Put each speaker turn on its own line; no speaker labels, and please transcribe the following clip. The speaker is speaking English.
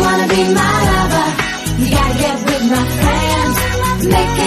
wanna be my lover, you gotta get with my friends. Make